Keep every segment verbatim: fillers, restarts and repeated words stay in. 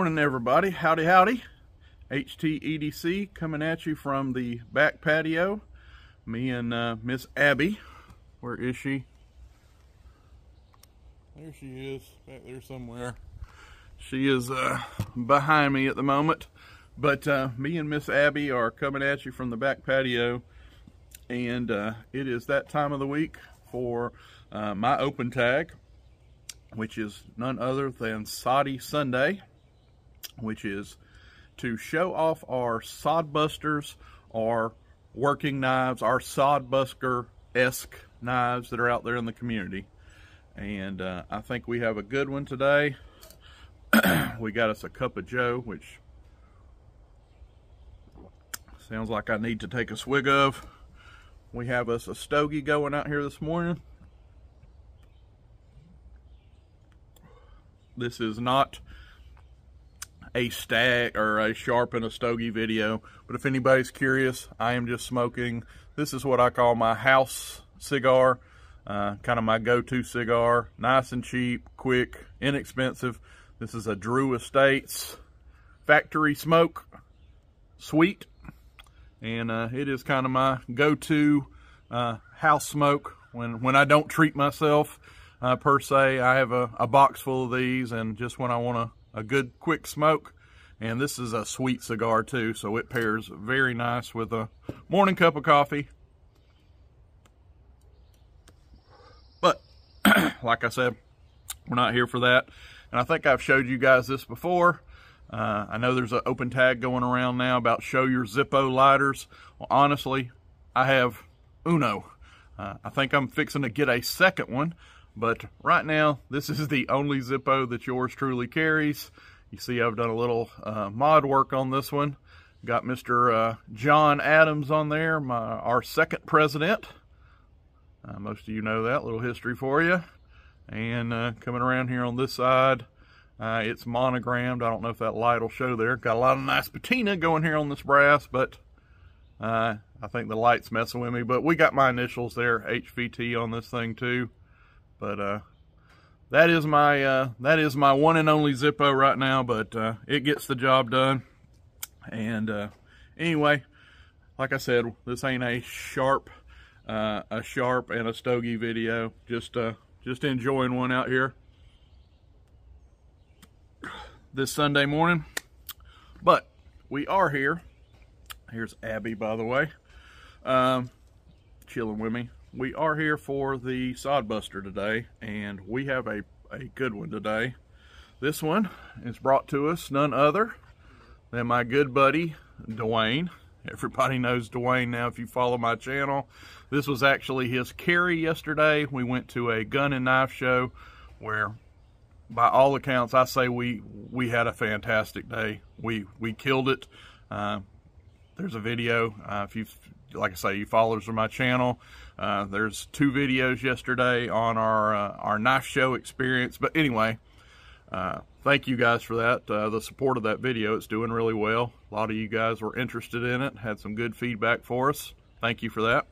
morning, everybody. Howdy, howdy. H T E D C coming at you from the back patio. Me and uh, Miss Abby. Where is she? There she is, back there somewhere. She is uh, behind me at the moment. But uh, me and Miss Abby are coming at you from the back patio. And uh, it is that time of the week for uh, my open tag, which is none other than Soddy Sunday, which is to show off our Sodbusters, our working knives, our Sodbuster-esque knives that are out there in the community. And uh, I think we have a good one today. We got us a cup of joe, which sounds like I need to take a swig of. We have us a stogie going out here this morning. This is not a stag or a sharp and a stogie video, but if anybody's curious, I am just smoking. This is what I call my house cigar, uh, kind of my go-to cigar. Nice and cheap, quick, inexpensive. This is a Drew Estates factory smoke, sweet, and uh, it is kind of my go-to uh, house smoke when when I don't treat myself. Uh, per se, I have a, a box full of these, and just when I want a, a good quick smoke. And this is a sweet cigar too, so it pairs very nice with a morning cup of coffee. But like I said, we're not here for that. And I think I've showed you guys this before. Uh, I know there's an open tag going around now about show your Zippo lighters. Well, honestly, I have uno. Uh, I think I'm fixing to get a second one. But right now, this is the only Zippo that yours truly carries. You see I've done a little uh, mod work on this one. Got Mister Uh, John Adams on there, my, our second president. Uh, most of you know that, little history for you. And uh, coming around here on this side, uh, it's monogrammed. I don't know if that light will show there. Got a lot of nice patina going here on this brass, but uh, I think the light's messing with me. But we got my initials there, H V T on this thing too. But uh, that is my uh, that is my one and only Zippo right now. But uh, it gets the job done. And uh, anyway, like I said, this ain't a sharp, uh, a sharp and a stogie video. Just uh, just enjoying one out here this Sunday morning. But we are here. Here's Abby, by the way, um, chilling with me. We are here for the Sodbuster today, and we have a, a good one today. This one is brought to us none other than my good buddy, Dwayne. Everybody knows Dwayne now if you follow my channel. This was actually his carry yesterday. We went to a gun and knife show where, by all accounts, I say we we had a fantastic day. We, we killed it. Uh, there's a video, uh, if you've like I say, you followers of my channel. Uh, there's two videos yesterday on our uh, our knife show experience. But anyway, uh, thank you guys for that. Uh, the support of that video, it's doing really well. A lot of you guys were interested in it, had some good feedback for us. Thank you for that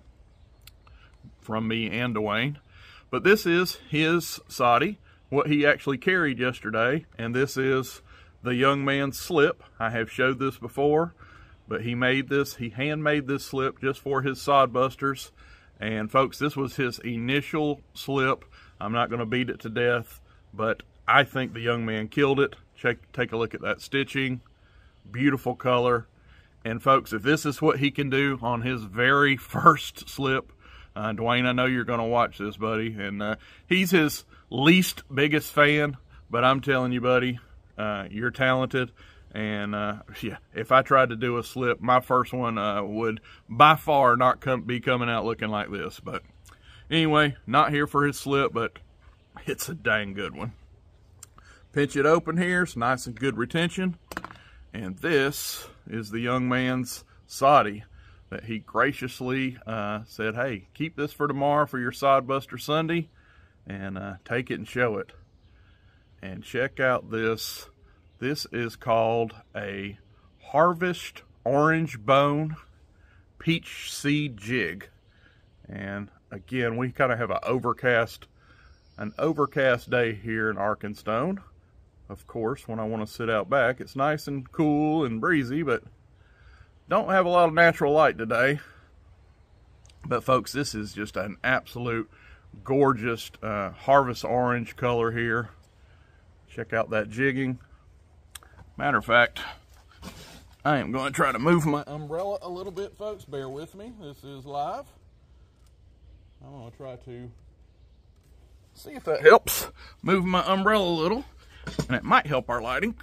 from me and Dwayne. But this is his Soddy, what he actually carried yesterday, and this is the young man's slip. I have showed this before. But he made this, he handmade this slip just for his Sodbusters. And folks, this was his initial slip. I'm not going to beat it to death, but I think the young man killed it. Check, take a look at that stitching. Beautiful color. And folks, if this is what he can do on his very first slip, uh, Dwayne, I know you're going to watch this, buddy. And uh, he's his least biggest fan, but I'm telling you, buddy, uh, you're talented. And uh, yeah, if I tried to do a slip, my first one uh, would by far not come, be coming out looking like this. But anyway, not here for his slip, but it's a dang good one. Pinch it open here, it's nice and good retention. And this is the young man's Soddy that he graciously uh, said, hey, keep this for tomorrow for your Sodbuster Sunday, and uh, take it and show it. And check out this. This is called a Harvest Orange Bone Peach Seed Jig. And again, we kind of have an overcast, an overcast day here in Arkansas. of course, when I want to sit out back. It's nice and cool and breezy, but don't have a lot of natural light today. But folks, this is just an absolute gorgeous uh, harvest orange color here. Check out that jigging. Matter of fact, I am going to try to move my umbrella a little bit, folks. Bear with me. This is live. I'm going to try to see if that helps. Move my umbrella a little, and it might help our lighting.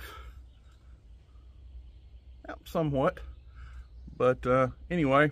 Help somewhat. But uh, anyway,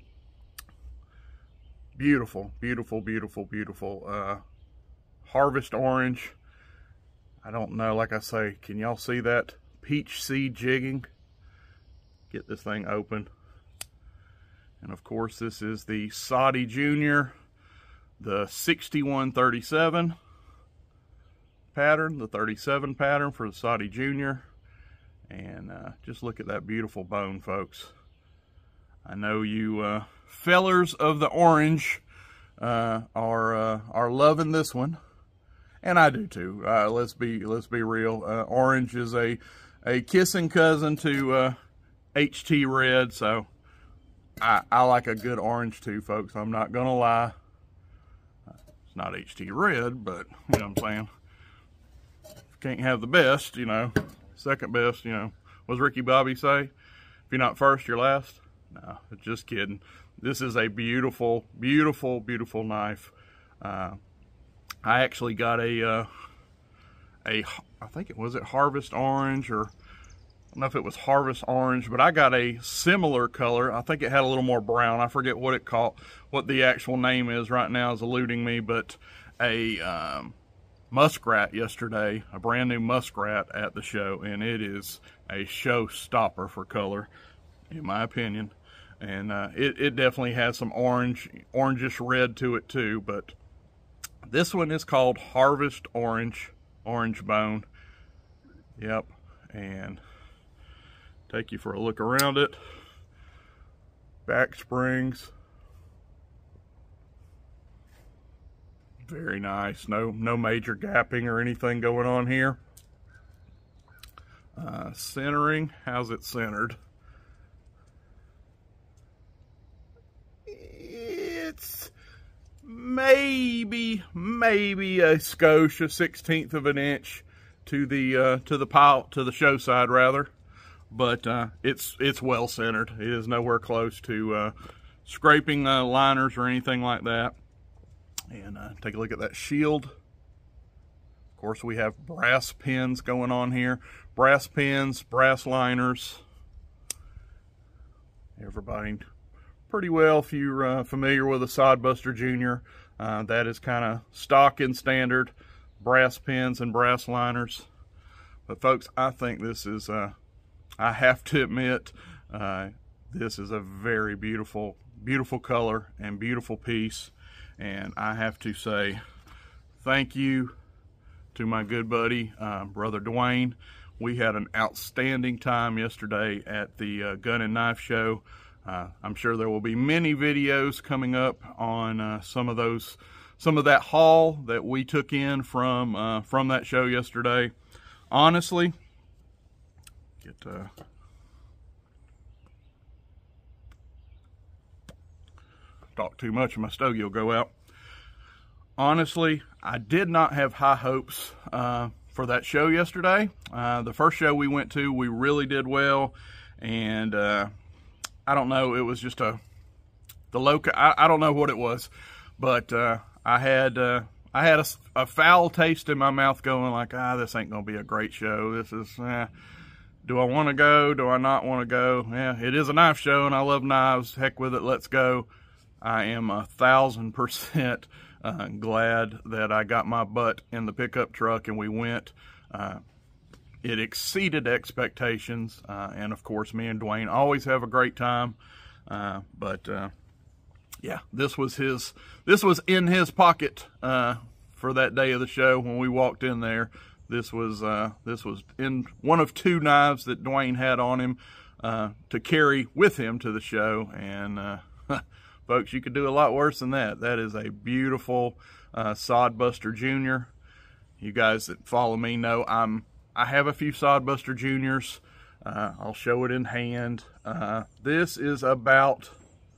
beautiful, beautiful, beautiful, beautiful uh, harvest orange. I don't know, like I say, can y'all see that peach seed jigging? Get this thing open. And of course, this is the Soddy Junior, the sixty-one thirty-seven pattern, the thirty-seven pattern for the Soddy Junior. And uh, just look at that beautiful bone, folks. I know you uh, fellers of the orange uh, are uh, are loving this one, and I do too. Uh, let's be let's be real. Uh, orange is a a kissing cousin to uh, H T red, so I, I like a good orange too, folks. I'm not gonna lie. It's not H T red, but you know what I'm saying. Can't have the best, you know. Second best, you know. What does Ricky Bobby say? If you're not first, you're last. No, just kidding. This is a beautiful, beautiful, beautiful knife. Uh, I actually got a, uh, a, I think it was it Harvest Orange, or I don't know if it was Harvest Orange, but I got a similar color. I think it had a little more brown. I forget what it called, what the actual name is right now is eluding me, but a um, muskrat yesterday, a brand new muskrat at the show, and it is a showstopper for color, in my opinion. And uh, it, it definitely has some orange, orangish red to it too, but this one is called Harvest Orange, Orange Bone. Yep, and take you for a look around it. Back springs. Very nice. No, no major gapping or anything going on here. Uh, centering, how's it centered? It's maybe, maybe a skosh, a sixteenth of an inch to the uh, to the pile, to the show side rather, but uh, it's it's well centered. It is nowhere close to uh, scraping uh, liners or anything like that. And uh, take a look at that shield. Of course, we have brass pins going on here. Brass pins, brass liners. Everybody pretty well, if you're uh, familiar with a Sodbuster Junior, uh, that is kind of stock and standard. Brass pins and brass liners. But folks, I think this is, uh, I have to admit, uh, this is a very beautiful, beautiful color and beautiful piece. And I have to say thank you to my good buddy, uh, Brother Dwayne. We had an outstanding time yesterday at the uh, Gun and Knife Show. Uh, I'm sure there will be many videos coming up on uh, some of those, some of that haul that we took in from uh, from that show yesterday. Honestly, get uh, talk too much and my stogie will go out. Honestly, I did not have high hopes uh, for that show yesterday. Uh, the first show we went to, we really did well, and uh, I don't know, it was just a, the loca, I, I don't know what it was, but uh, I had uh, I had a, a foul taste in my mouth going like, ah, this ain't going to be a great show. This is, eh, do I want to go? Do I not want to go? Yeah, it is a knife show, and I love knives. Heck with it, let's go. I am a thousand percent uh, glad that I got my butt in the pickup truck and we went. Uh, It exceeded expectations, uh, and of course, me and Dwayne always have a great time. Uh, but uh, yeah, this was his. This was in his pocket uh, for that day of the show when we walked in there. This was uh, this was in one of two knives that Dwayne had on him uh, to carry with him to the show. And uh, folks, you could do a lot worse than that. That is a beautiful uh, Sodbuster Junior You guys that follow me know I'm. I have a few Sodbuster Juniors. Uh, I'll show it in hand. Uh, this is about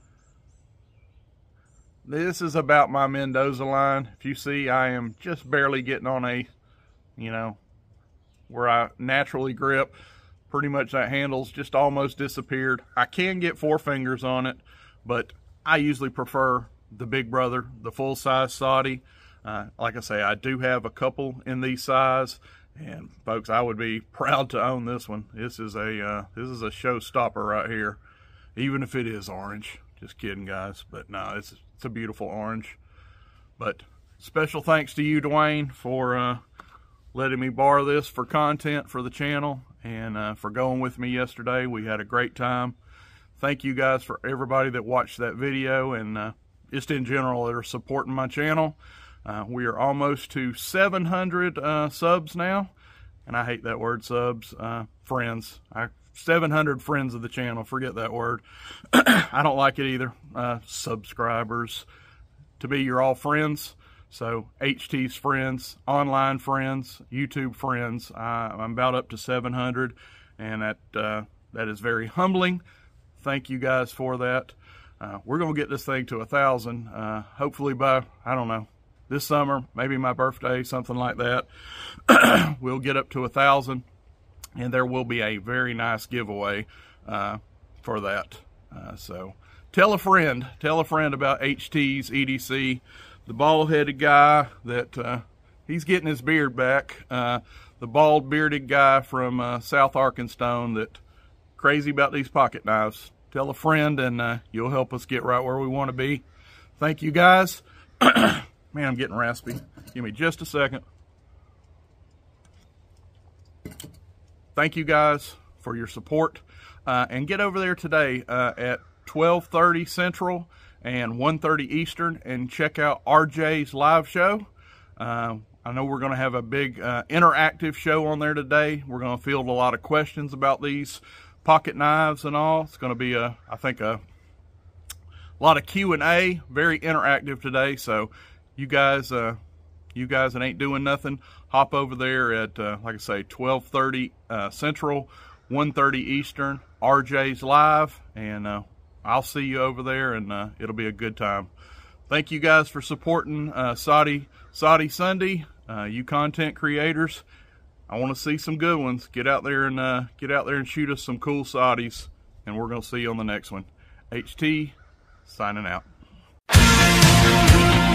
this is about my Mendoza line. If you see, I am just barely getting on a, you know, where I naturally grip. Pretty much that handle's just almost disappeared. I can get four fingers on it, but I usually prefer the big brother, the full size Soddy. Uh, like I say, I do have a couple in these size, and folks, I would be proud to own this one. This is a uh, this is a showstopper right here, even if it is orange. Just kidding, guys, but no, it's it's a beautiful orange. But special thanks to you, Dwayne, for uh, letting me borrow this for content for the channel, and uh, for going with me yesterday. We had a great time. Thank you guys for everybody that watched that video, and uh, just in general that are supporting my channel. Uh, we are almost to seven hundred uh, subs now, and I hate that word, subs. Uh, friends. I, seven hundred friends of the channel. Forget that word. I don't like it either. Uh, subscribers. To me, you're all friends. So H T's friends, online friends, YouTube friends. Uh, I'm about up to seven hundred, and that uh, that is very humbling. Thank you guys for that. Uh, we're gonna get this thing to a thousand. Uh, hopefully by, I don't know, this summer, maybe my birthday, something like that. We'll get up to a thousand, and there will be a very nice giveaway uh, for that. Uh, so tell a friend, tell a friend about H T's E D C, the bald-headed guy that uh, he's getting his beard back. Uh, the bald bearded guy from uh, South Arkansas that crazy about these pocket knives. Tell a friend, and uh, you'll help us get right where we want to be. Thank you guys. Man, I'm getting raspy. Give me just a second. Thank you guys for your support. Uh, and get over there today uh, at twelve thirty Central and one thirty Eastern and check out R J's live show. Uh, I know we're going to have a big uh, interactive show on there today. We're going to field a lot of questions about these pocket knives and all. It's going to be, a, I think, a lot of Q and A. Very interactive today. So you guys, uh, you guys that ain't doing nothing, hop over there at, uh, like I say, twelve thirty uh, Central, one thirty Eastern, R J's live, and uh, I'll see you over there, and uh, it'll be a good time. Thank you guys for supporting uh, Soddy, Soddy Sunday. Uh, you content creators, I want to see some good ones. Get out there and uh, get out there and shoot us some cool Soddys, and we're gonna see you on the next one. H T signing out.